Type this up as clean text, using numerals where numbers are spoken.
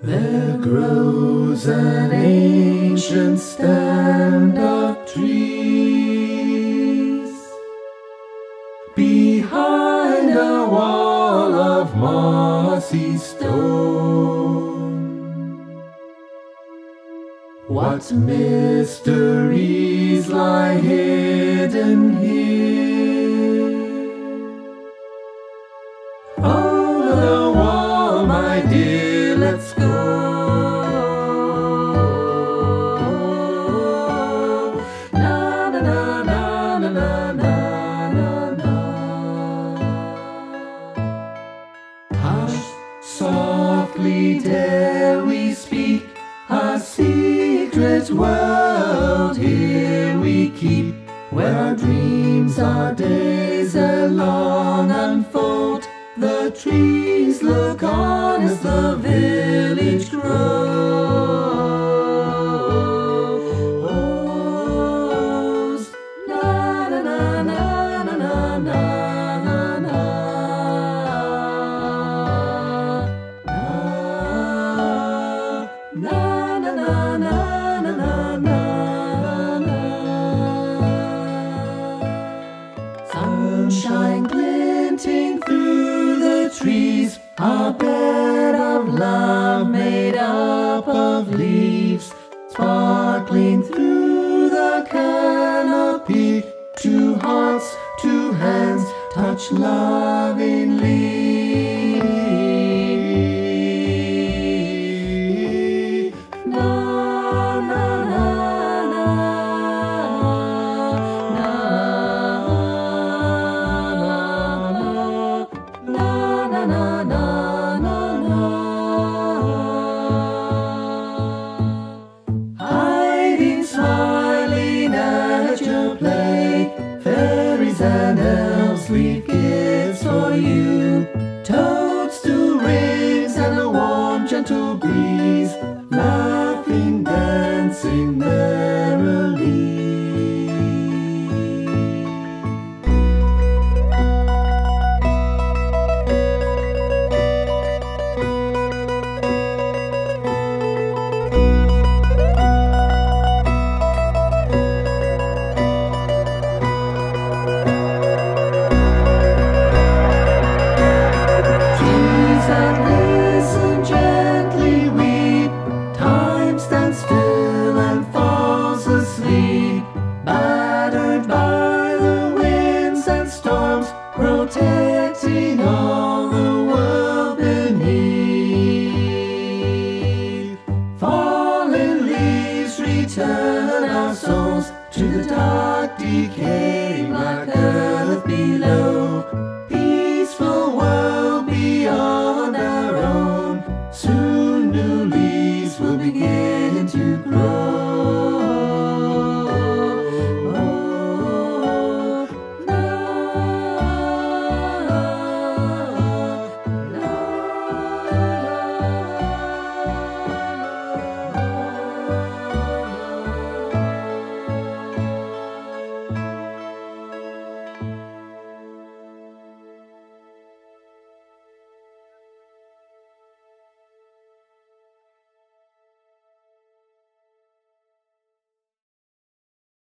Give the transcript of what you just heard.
There grows an ancient stand of trees behind a wall of mossy stone. What mysteries lie hidden here? Over the wall, my dear, let's go. Na na na na na na na na. Hush, softly dare we speak a secret world here we keep, where our dreams, our days ere long unfold. The trees look on as the village grows. Na na na na na na na na na na na na. Sunshine glinting through the trees, a bed of love made up of leaves, sparkling through the canopy. Two hearts, two hands touch lovingly. Hiding, smiling at your play, fairies and elves leave gifts for you. Toadstool rings and a warm, gentle breeze, laughing, dancing merrily. Protecting all the world beneath. Fallen leaves return our souls to the dark, decaying black earth.